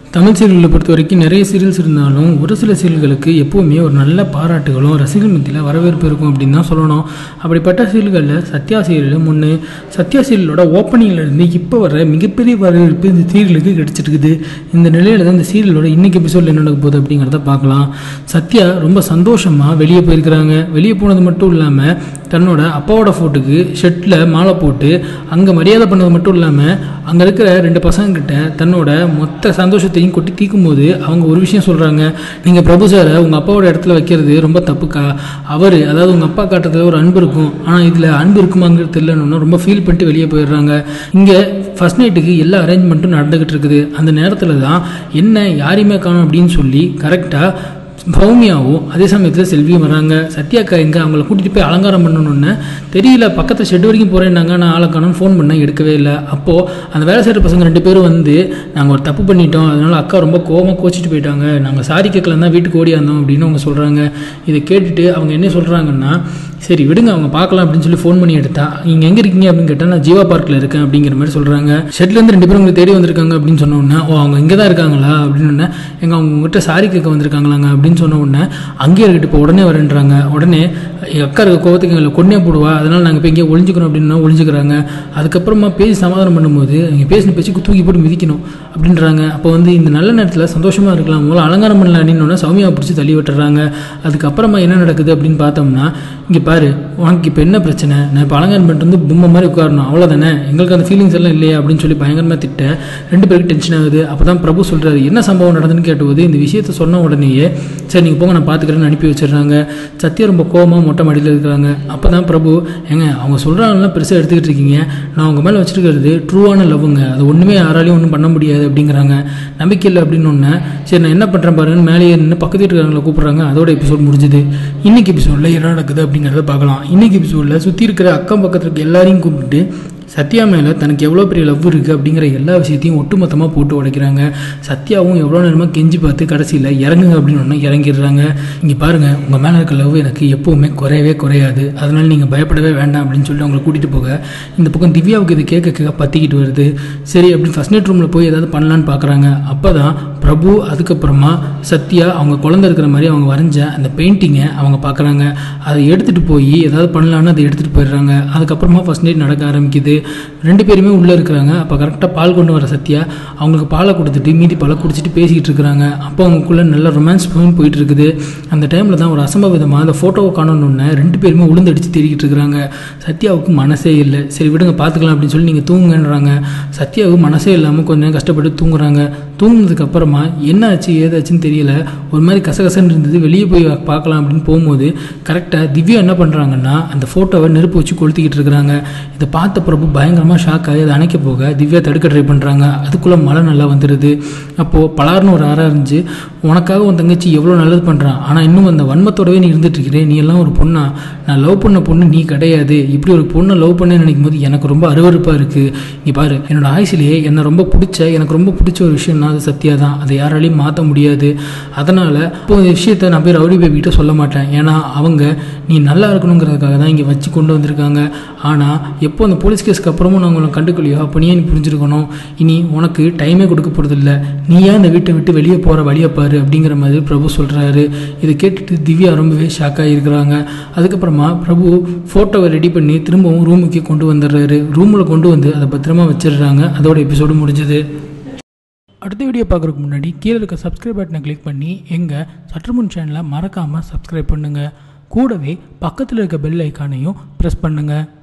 தமிழ் சீரியல்களை பொறுத்த வரைக்கும் நிறைய சீரியல்ஸ் இருந்தாலும் ஒரு சில சீரியல்களுக்கு எப்போவுமே ஒரு நல்ல பாராட்டுகளும் ரசிகர்கள் மத்தியில் வரவேற்பு இருக்கும் அப்படின்னு தான் சொல்லணும். அப்படிப்பட்ட சீரியல்களில் சத்யா சீரியல் முன்னே சத்யா சீரியலோட ஓப்பனிங்லேருந்து இப்போ வர மிகப்பெரிய வரவேற்பு இந்த சீரியலுக்கு கிடைச்சிருக்குது. இந்த நிலையில் தான் இந்த சீரியலோட இன்னைக்கு எபிசோடில் என்ன நடக்க போகுது அப்படிங்கிறத பார்க்கலாம். சத்யா ரொம்ப சந்தோஷமாக வெளியே போயிருக்கிறாங்க. வெளியே போனது மட்டும் இல்லாமல் தன்னோட அப்பாவோட ஃபோட்டோக்கு ஷெட்டில் மாலை போட்டு அங்கே மரியாதை பண்ணது மட்டும் இல்லாமல் அங்கே இருக்கிற 2 பசங்கக்கிட்ட தன்னோட மொத்த சந்தோஷத்தையும் கொட்டி தீக்கும் போது அவங்க ஒரு விஷயம் சொல்கிறாங்க. நீங்கள் பிரபு சாரை உங்கள் அப்பாவோட இடத்துல வைக்கிறது ரொம்ப தப்புக்கா. அதாவது உங்கள் அப்பா காட்டுறதுல ஒரு அன்பு இருக்கும், ஆனால் இதில் அன்பு இருக்குமாங்கிறது தெரியலன்னு ரொம்ப ஃபீல் பண்ணிட்டு வெளியே போயிடுறாங்க. இங்கே ஃபர்ஸ்ட் நைட்டுக்கு எல்லா அரேஞ்ச்மெண்ட்டும் நடந்துக்கிட்டு இருக்குது. அந்த நேரத்தில் தான் என்ன யாரையுமே காணும் அப்படின்னு சொல்லி கரெக்டாக சௌமியாவும் அதே சமயத்தில் செல்வியும் வராங்க. சத்யாக்கா எங்கே அவங்கள கூட்டிகிட்டு போய் அலங்காரம் பண்ணணுன்னு தெரியல, பக்கத்தில் ஷெட் வரைக்கும் போகிறேன்னாங்க. நான் ஆளக்கானு ஃபோன் பண்ணேன், எடுக்கவே இல்லை. அப்போது அந்த வேலை செய்கிற பசங்க 2 பேரும் வந்து நாங்கள் ஒரு தப்பு பண்ணிட்டோம், அதனால் அக்கா ரொம்ப கோவமாக கோச்சிட்டு போயிட்டாங்க, நாங்கள் சாரி கேட்கலாம் தான் வீட்டுக்கு ஓடியாந்தோம் அப்படின்னு அவங்க சொல்கிறாங்க. இதை கேட்டுட்டு அவங்க என்ன சொல்கிறாங்கன்னா, சரி விடுங்க அவங்க பார்க்கலாம் அப்படின்னு சொல்லி ஃபோன் பண்ணி எடுத்தா, நீங்கள் எங்கே இருக்கீங்க அப்படின்னு கேட்டால் நான் ஜீவா பார்க்கில் இருக்கேன் அப்படிங்கிற மாதிரி சொல்கிறாங்க. ஷெட்லேருந்து 2 பேரும் உங்களுக்கு தேடி வந்திருக்காங்க அப்படின்னு சொன்னோன்னே, ஓ அவங்க இங்கே தான் இருக்காங்களா அப்படின்னு, எங்கள் அவங்க உங்கள்கிட்ட சாரி கேட்க வந்திருக்காங்களாங்க அப்படின்னு சொன்ன உடனே அங்கேயே இருக்கட்டு இப்போ உடனே வரேன்றாங்க. உடனே எங்கள் அக்கா இருக்க கோவத்துக்கு எங்களை கொன்னே போடுவா, அதனால் நாங்கள் இப்போ இங்கே ஒழிஞ்சிக்கணும் அப்படின்னா ஒழிஞ்சிக்கிறாங்க. அதுக்கப்புறமா பேசி சமாதானம் பண்ணும்போது நீங்கள் பேசின பேச்சுக்கு தூக்கி போட்டு மிதிக்கணும் அப்படின்றாங்க. அப்போ வந்து இந்த நல்ல நேரத்தில் சந்தோஷமாக இருக்கலாம், மூலம் அலங்காரம் பண்ணலாம் அப்படின்னு சௌமியா பிடிச்சி தள்ளி விட்டுறாங்க. அதுக்கப்புறமா என்ன நடக்குது அப்படின்னு பார்த்தோம்னா, இங்கே பாரு உனக்கு இப்போ என்ன பிரச்சனை, நான் இப்போ அலங்காரம் பண்ணிட்டு வந்து பொம்மை மாதிரி உட்காரணும் அவ்வளோதானே, எங்களுக்கு அந்த ஃபீலிங்ஸ் எல்லாம் இல்லையா அப்படின்னு சொல்லி பயங்கரமாக திட்ட 2 பேருக்கு டென்ஷன் ஆகுது. அப்போ தான் பிரபு சொல்கிறாரு என்ன சம்பவம் நடந்துன்னு கேட்டும்போது இந்த விஷயத்த சொன்ன உடனேயே சரி நீங்கள் போங்க நான் பார்த்துக்கிறேன்னு அனுப்பி வச்சிடுறாங்க. சத்யா ரொம்ப கோவமாக மொட்டை மாடியில் இருக்கிறாங்க. அப்போ தான் பிரபு ஏங்க அவங்க சொல்கிறாங்கலாம் பெருசாக எடுத்துக்கிட்டு இருக்கீங்க, நான் அவங்க மேலே வச்சுருக்கிறது ட்ரூவான லவ்வுங்க, அது ஒன்றுமே யாராலையும் ஒன்றும் பண்ண முடியாது அப்படிங்கிறாங்க. நம்பிக்கை இல்லை அப்படின்னு ஒன்று, சரி நான் என்ன பண்ணுறேன் பாருங்கன்னு மேலேயே நின்று பக்கத்து வீட்டுக்காரங்களை கூப்பிட்றாங்க. அதோட எபிசோட் முடிஞ்சுது. இன்னைக்கு எபிசோடில் என்ன நடக்குது அப்படிங்கிறத பார்க்கலாம். இன்னைக்கு எபிசோடில் சுற்றி இருக்கிற அக்கம் பக்கத்தில் இருக்க எல்லாரையும் கூப்பிட்டு சத்யா மேலே தனக்கு எவ்வளோ பெரிய லவ் இருக்குது அப்படிங்கிற எல்லா விஷயத்தையும் ஒட்டுமொத்தமாக போட்டு உடைக்கிறாங்க. சத்யாவும் எவ்வளோ நேரமாக கெஞ்சி பார்த்து கடைசியில் இறங்குங்க அப்படின்னு ஒன்று இறங்கிடுறாங்க. இங்கே பாருங்கள் உங்கள் மேலே இருக்க லவ் எனக்கு எப்போவுமே குறையவே குறையாது, அதனால் நீங்கள் பயப்படவே வேண்டாம் அப்படின்னு சொல்லி அவங்களை கூட்டிகிட்டு போக இந்த பக்கம் திவ்யாவுக்கு இது கேட்க பற்றிக்கிட்டு வருது. சரி அப்படின்னு ஃபர்ஸ்ட் நைட் ரூமில் போய் ஏதாவது பண்ணலான்னு பார்க்குறாங்க. அப்போ தான் பிரபு அதுக்கப்புறமா சத்யா அவங்க குழந்தை இருக்கிற மாதிரி அவங்க வரைஞ்ச அந்த பெயிண்டிங்கை அவங்க பார்க்குறாங்க. அதை எடுத்துகிட்டு போய் ஏதாவது பண்ணலான்னு அதை எடுத்துகிட்டு போயிடுறாங்க. அதுக்கப்புறமா ஃபர்ஸ்ட் நைட் நடக்க ஆரம்பிக்குது. 2 பேருமே உள்ளே இருக்கிறாங்க. அப்போ கரெக்டாக பால் கொண்டு வர சத்யா அவங்களுக்கு பாலை கொடுத்துட்டு மீதி பாலை குடிச்சிட்டு பேசிக்கிட்டு இருக்கிறாங்க. அப்போ அவங்களுக்குள்ள நல்ல ரொமான்ஸ் போயிட்டு இருக்குது. அந்த டைமில் தான் ஒரு அசம்பவிதமாக அந்த ஃபோட்டோவை காணணுன்னு 2 பேருமே உளுந்தடிச்சு தேடிக்கிட்டு இருக்கிறாங்க. சத்யாவுக்கு மனசே இல்லை. சரி விடுங்க பார்த்துக்கலாம் அப்படின்னு சொல்லி நீங்கள் தூங்குங்கன்றாங்க. சத்யாவுக்கு மனசே இல்லாமல் கொஞ்சம் நேரம் கஷ்டப்பட்டு தூங்குறாங்க. தூங்குனதுக்கு அப்புறமா என்ன ஆச்சு ஏதாச்சுன்னு தெரியல, ஒரு மாதிரி கசகசன்னு இருந்தது. வெளியே போய் பார்க்கலாம் அப்படின்னு போகும்போது கரெக்டாக திவ்யா என்ன பண்ணுறாங்கன்னா அந்த ஃபோட்டோவை நெருப்பு வச்சு கொளுத்திக்கிட்டு இருக்கிறாங்க. இதை பார்த்த பிரபு பயங்கரமாக ஷாக் ஆகி அதை அணைக்க போக திவ்யா தடுக்க ட்ரை பண்ணுறாங்க. அதுக்குள்ளே மழை நல்லா வந்துடுது. அப்போது பலார்னு ஒரு ஆறாக இருந்துச்சு, உனக்காக உன் தங்கச்சி எவ்வளோ நல்லது பண்ணுறான், ஆனால் இன்னும் அந்த வன்மத்தோடவே நீ இருந்துட்டு இருக்கிறே, நீ எல்லாம் ஒரு பொண்ணா, நான் லவ் பண்ண பொண்ணு நீ கிடையாது, இப்படி ஒரு பொண்ணை லவ் பண்ண நினைக்கும் போது எனக்கு ரொம்ப அருவருப்பாக இருக்குது. இங்கே பாரு என்னோட ஆயுசிலேயே எனக்கு ரொம்ப பிடிச்ச ஒரு விஷயம்னா அது சத்யா தான், அதை யாராலையும் மாற்ற முடியாது. அதனால் இப்போ இந்த விஷயத்தை நான் போய் ரவுடி பேபிகிட்ட சொல்ல மாட்டேன், ஏன்னா அவங்க நீ நல்லா இருக்கணுங்கிறதுக்காக தான் இங்கே வச்சு கொண்டு வந்திருக்காங்க. ஆனால் எப்போ அந்த போலீஸ் கேஸ்க்கு அப்புறமும் நான் உங்களை கண்டுக்கலையோ அப்போ நீ புரிஞ்சிருக்கணும், இனி உனக்கு டைமே கொடுக்க போகிறதில்ல, நீ ஏன் இந்த வீட்டை விட்டு வெளியே போகிற வழியை பாரு அப்படிங்கிற மாதிரி பிரபு சொல்கிறாரு. இதை கேட்டுட்டு திவ்யா ரொம்பவே ஷாக்காக இருக்கிறாங்க. அதுக்கப்புறமா பிரபு ஃபோட்டோவை ரெடி பண்ணி திரும்பவும் ரூமுக்கே கொண்டு வந்துடுறாரு. ரூமில் கொண்டு வந்து அதை பத்திரமா வச்சிடுறாங்க. அதோட எபிசோடு முடிஞ்சது. அடுத்த வீடியோ பார்க்குறதுக்கு முன்னாடி கீழே இருக்க சப்ஸ்கிரைப் பட்டனை கிளிக் பண்ணி எங்கள் சற்றுமுன் சேனலை மறக்காமல் சப்ஸ்கிரைப் பண்ணுங்கள். கூடவே பக்கத்தில் இருக்க பெல் ஐக்கானையும் ப்ரெஸ் பண்ணுங்கள்.